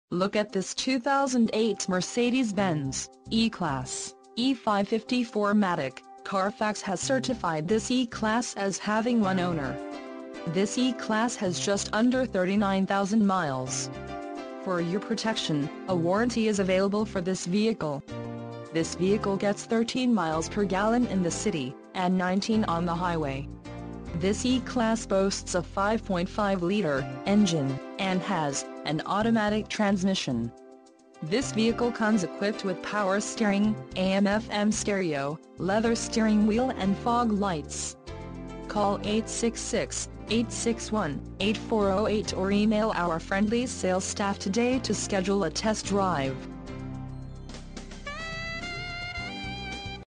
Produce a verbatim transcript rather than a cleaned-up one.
Look at this two thousand eight Mercedes-Benz E-Class, E five fifty four MATIC. Carfax has certified this E-Class as having one owner. This E-Class has just under thirty-nine thousand miles. For your protection, a warranty is available for this vehicle. This vehicle gets thirteen miles per gallon in the city, and nineteen on the highway. This E-Class boasts a five point five liter engine, and has an automatic transmission. This vehicle comes equipped with power steering, A M F M stereo, leather steering wheel and fog lights. Call eight six six, eight six one, eight four zero eight or email our friendly sales staff today to schedule a test drive.